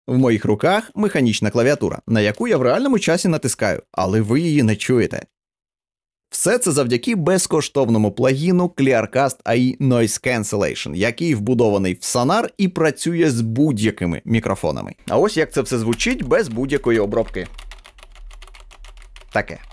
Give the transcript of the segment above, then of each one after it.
В моїх руках механічна клавіатура, на яку я в реальному часі натискаю, але ви її не чуєте. Все це завдяки безкоштовному плагіну Clearcast AI Noise Cancellation, який вбудований в Sonar і працює з будь-якими мікрофонами. А ось як це все звучить без будь-якої обробки. Таке.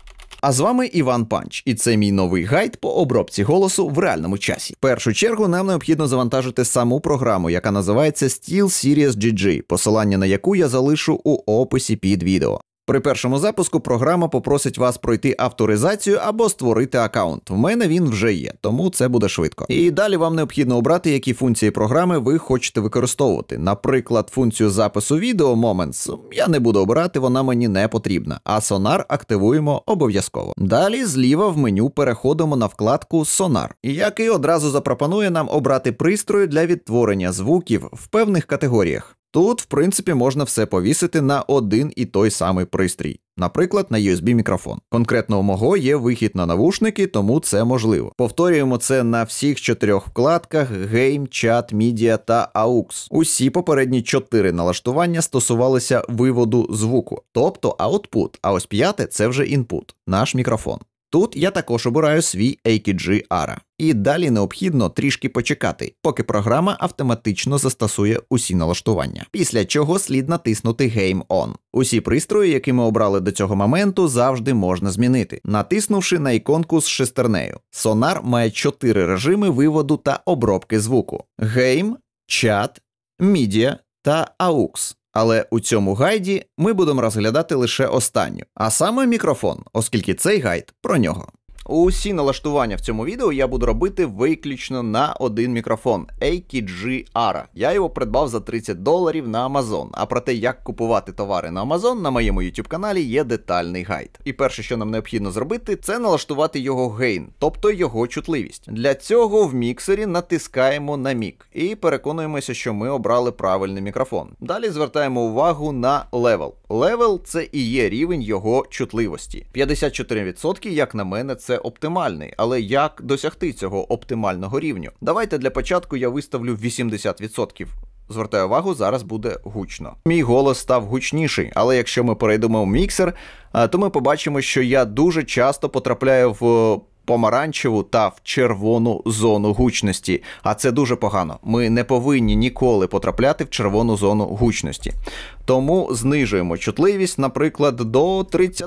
А з вами Іван Панч, і це мій новий гайд по обробці голосу в реальному часі. В першу чергу нам необхідно завантажити саму програму, яка називається SteelSeries GG, посилання на яку я залишу у описі під відео. При першому запуску програма попросить вас пройти авторизацію або створити аккаунт. В мене він вже є, тому це буде швидко. І далі вам необхідно обрати, які функції програми ви хочете використовувати. Наприклад, функцію запису відео Moments я не буду обирати, вона мені не потрібна, а Sonar активуємо обов'язково. Далі зліва в меню переходимо на вкладку Sonar, який одразу запропонує нам обрати пристрої для відтворення звуків в певних категоріях. Тут, в принципі, можна все повісити на один і той самий пристрій. Наприклад, на USB-мікрофон. Конкретно у мого є вихід на навушники, тому це можливо. Повторюємо це на всіх 4 вкладках Game, Chat, Media та AUX. Усі попередні 4 налаштування стосувалися виводу звуку, тобто output, а ось 5 – це вже input, наш мікрофон. Тут я також обираю свій AKG ARA. І далі необхідно трішки почекати, поки програма автоматично застосує усі налаштування. Після чого слід натиснути Game On. Усі пристрої, які ми обрали до цього моменту, завжди можна змінити, натиснувши на іконку з шестернею. Sonar має 4 режими виводу та обробки звуку: Game, Chat, Media та AUX. Але у цьому гайді ми будемо розглядати лише останню, а саме мікрофон, оскільки цей гайд про нього. Усі налаштування в цьому відео я буду робити виключно на один мікрофон AKG ARA. Я його придбав за $30 на Amazon. А про те, як купувати товари на Amazon, на моєму YouTube каналі є детальний гайд. І перше, що нам необхідно зробити, це налаштувати його гейн, тобто його чутливість. Для цього в міксері натискаємо на мік і переконуємося, що ми обрали правильний мікрофон. Далі звертаємо увагу на level. Level – це і є рівень його чутливості. 54%, як на мене, це оптимальний, але як досягти цього оптимального рівню? Давайте для початку я виставлю 80%. Звертаю увагу, зараз буде гучно. Мій голос став гучніший, але якщо ми перейдемо в міксер, то ми побачимо, що я дуже часто потрапляю в помаранчеву та в червону зону гучності, а це дуже погано. Ми не повинні ніколи потрапляти в червону зону гучності. Тому знижуємо чутливість, наприклад, до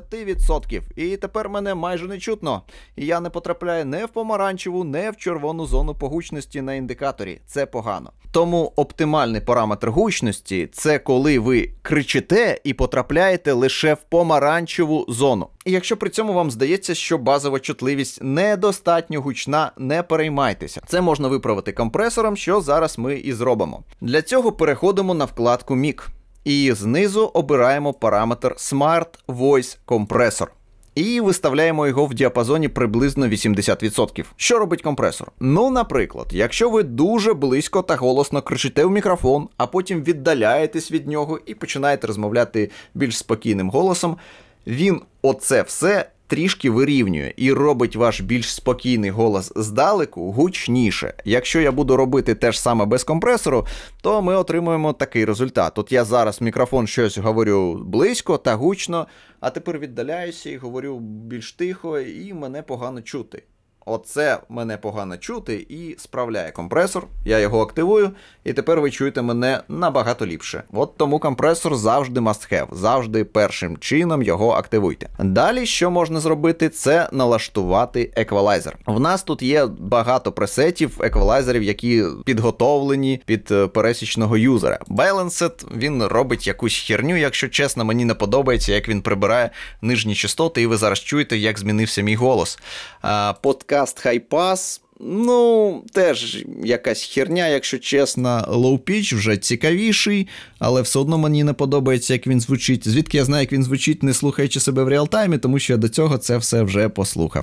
30%. І тепер мене майже не чутно. І я не потрапляю не в помаранчеву, не в червону зону по гучності на індикаторі. Це погано. Тому оптимальний параметр гучності – це коли ви кричите і потрапляєте лише в помаранчеву зону. І якщо при цьому вам здається, що базова чутливість недостатньо гучна, не переймайтеся. Це можна виправити компресором, що зараз ми і зробимо. Для цього переходимо на вкладку Mic. І знизу обираємо параметр Smart Voice Compressor. І виставляємо його в діапазоні приблизно 80%. Що робить компресор? Ну, наприклад, якщо ви дуже близько та голосно кричите в мікрофон, а потім віддаляєтесь від нього і починаєте розмовляти більш спокійним голосом, він оце все трішки вирівнює і робить ваш більш спокійний голос здалеку гучніше. Якщо я буду робити те ж саме без компресору, то ми отримуємо такий результат. От я зараз в мікрофон щось говорю близько та гучно, а тепер віддаляюся і говорю більш тихо, і мене погано чути. Оце мене погано чути і справляє компресор, я його активую, і тепер ви чуєте мене набагато ліпше. От тому компресор завжди must have, завжди першим чином його активуйте. Далі, що можна зробити, це налаштувати еквалайзер. В нас тут є багато пресетів, еквалайзерів, які підготовлені під пересічного юзера. Balanced, він робить якусь херню, якщо чесно, мені не подобається, як він прибирає нижні частоти, і ви зараз чуєте, як змінився мій голос. Подкаст High Pass, ну, теж якась херня, якщо чесно. Low Pitch вже цікавіший, але все одно мені не подобається, як він звучить. Звідки я знаю, як він звучить, не слухаючи себе в реалтаймі, тому що я до цього це все вже послухав.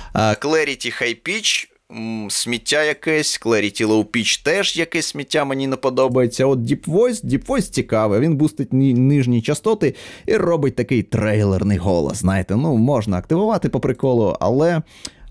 Clarity High Pitch, сміття якесь, Clarity Low Pitch теж якесь сміття, мені не подобається. От Deep Voice цікавий, він бустить нижні частоти і робить такий трейлерний голос, знаєте, ну, можна активувати по приколу, але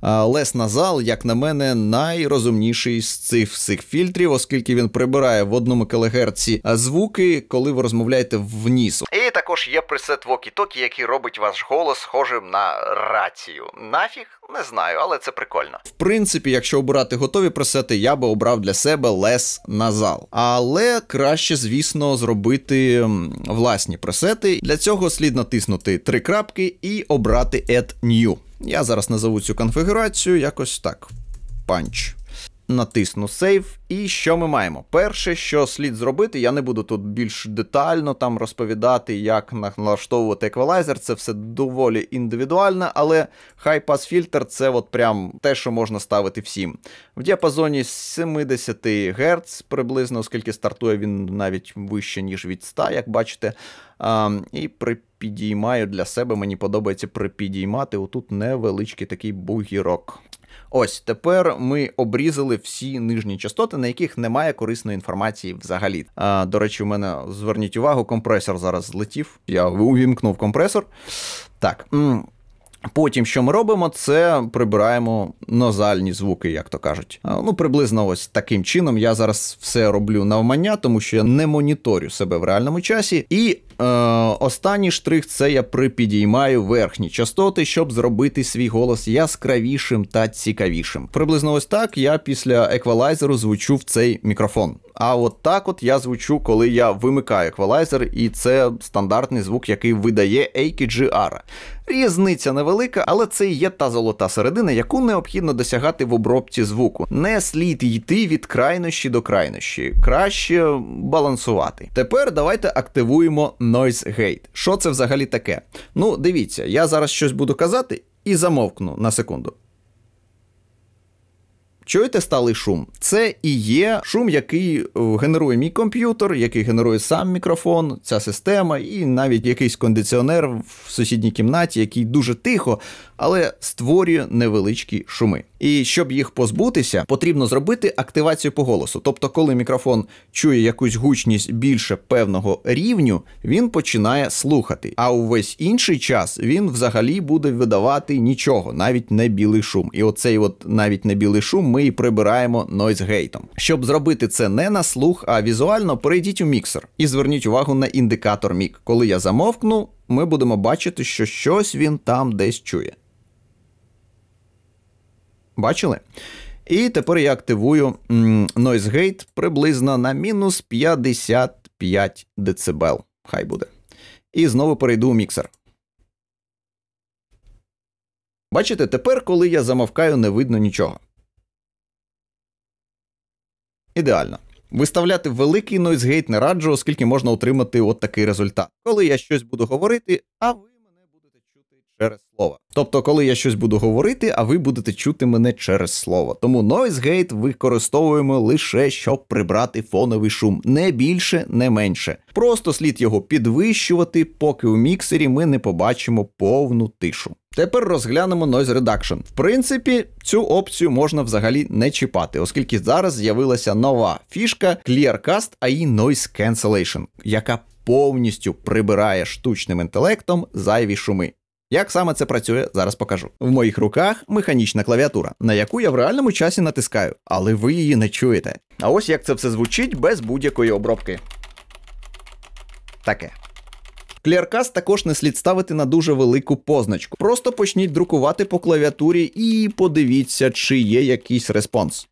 Less Nasal, як на мене, найрозумніший з цих всіх фільтрів, оскільки він прибирає в 1 кГц звуки, коли ви розмовляєте вниз. І також є пресет Walkie-Talkie, який робить ваш голос схожим на рацію. Нафіг? Не знаю, але це прикольно. В принципі, якщо обирати готові пресети, я би обрав для себе Less Nasal. Але краще, звісно, зробити власні пресети. Для цього слід натиснути 3 крапки і обрати Add New. Я зараз назову цю конфігурацію якось так. Punch. Натисну Save. І що ми маємо? Перше, що слід зробити, я не буду тут більш детально там розповідати, як налаштовувати еквалайзер, це все доволі індивідуально, але High Pass Filter – це от прям те, що можна ставити всім. В діапазоні 70 Гц приблизно, оскільки стартує він навіть вище, ніж від 100, як бачите. І припідіймаю для себе, мені подобається припідіймати отут невеличкий такий бугірок. Ось, тепер ми обрізали всі нижні частоти, на яких немає корисної інформації взагалі. До речі, у мене, зверніть увагу, компресор зараз злетів. Я увімкнув компресор. Так. Потім, що ми робимо, це прибираємо назальні звуки, як то кажуть. Приблизно ось таким чином. Я зараз все роблю навмання, тому що я не моніторю себе в реальному часі. І останній штрих – це я припідіймаю верхні частоти, щоб зробити свій голос яскравішим та цікавішим. Приблизно ось так я після еквалайзеру звучу в цей мікрофон. А от так от я звучу, коли я вимикаю еквалайзер, і це стандартний звук, який видає AKG-R. Різниця невелика, але це і є та золота середина, яку необхідно досягати в обробці звуку. Не слід йти від крайнощі до крайнощі. Краще балансувати. Тепер давайте активуємо Noise Gate. Що це взагалі таке? Дивіться, я зараз щось буду казати і замовкну на секунду. Чуєте сталий шум? Це і є шум, який генерує мій комп'ютер, який генерує сам мікрофон, ця система, і навіть якийсь кондиціонер в сусідній кімнаті, який дуже тихо, але створює невеличкі шуми. І щоб їх позбутися, потрібно зробити активацію по голосу. Тобто, коли мікрофон чує якусь гучність більше певного рівню, він починає слухати. А увесь інший час він взагалі буде видавати нічого, навіть не білий шум. І оцей навіть не білий шум ми і прибираємо Noise Gate. Щоб зробити це не на слух, а візуально, перейдіть у міксер і зверніть увагу на індикатор мік. Коли я замовкну, ми будемо бачити, що щось він там десь чує. Бачили? І тепер я активую Noise Gate приблизно на мінус 55 дБ. Хай буде. І знову перейду у міксер. Бачите, тепер, коли я замовкаю, не видно нічого. Ідеально. Виставляти великий Noise Gate не раджу, оскільки можна отримати от такий результат. Коли я щось буду говорити, а ви мене будете чути через слово. Тобто, коли я щось буду говорити, а ви будете чути мене через слово. Тому Noise Gate використовуємо лише, щоб прибрати фоновий шум. Не більше, не менше. Просто слід його підвищувати, поки у міксері ми не побачимо повну тишу. Тепер розглянемо Noise Reduction. В принципі, цю опцію можна взагалі не чіпати, оскільки зараз з'явилася нова фішка Clearcast AI Noise Cancellation, яка повністю прибирає штучним інтелектом зайві шуми. Як саме це працює, зараз покажу. В моїх руках механічна клавіатура, на яку я в реальному часі натискаю, але ви її не чуєте. А ось як це все звучить без будь-якої обробки. Таке. Clearcast також не слід ставити на дуже велику позначку. Просто почніть друкувати по клавіатурі і подивіться, чи є якийсь респонс.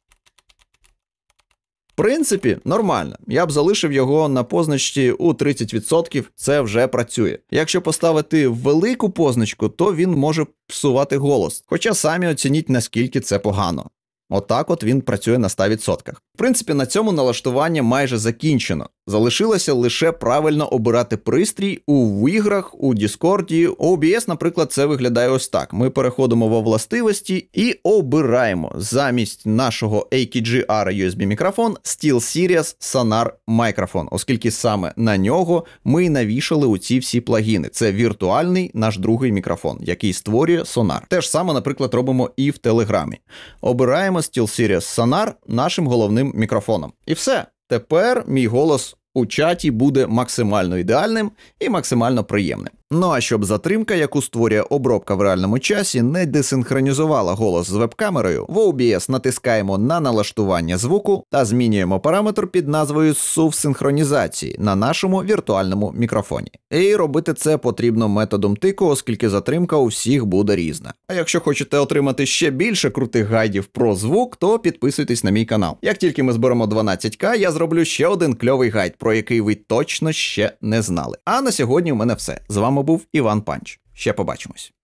В принципі, нормально. Я б залишив його на позначці у 30%, це вже працює. Якщо поставити велику позначку, то він може псувати голос. Хоча самі оцініть, наскільки це погано. Отак от він працює на 100%. В принципі, на цьому налаштування майже закінчено. Залишилося лише правильно обирати пристрій у іграх, у Discord. У OBS, наприклад, це виглядає ось так. Ми переходимо во властивості і обираємо замість нашого AKG-R USB мікрофон SteelSeries Sonar мікрофон, оскільки саме на нього ми навішали оці всі плагіни. Це віртуальний наш другий мікрофон, який створює Sonar. Те ж саме, наприклад, робимо і в Телеграмі. Обираємо SteelSeries Sonar нашим головним мікрофоном. І все. Тепер мій голос у чаті буде максимально ідеальним і максимально приємним. Ну а щоб затримка, яку створює обробка в реальному часі, не десинхронізувала голос з веб-камерою, в OBS натискаємо на налаштування звуку та змінюємо параметр під назвою SUV синхронізації на нашому віртуальному мікрофоні. І робити це потрібно методом тику, оскільки затримка у всіх буде різна. А якщо хочете отримати ще більше крутих гайдів про звук, то підписуйтесь на мій канал. Як тільки ми зберемо 12К, я зроблю ще один кльовий гайд, про який ви точно ще не знали. А на сьогодні у мене все. З вами був Іван Панч. Ще побачимось.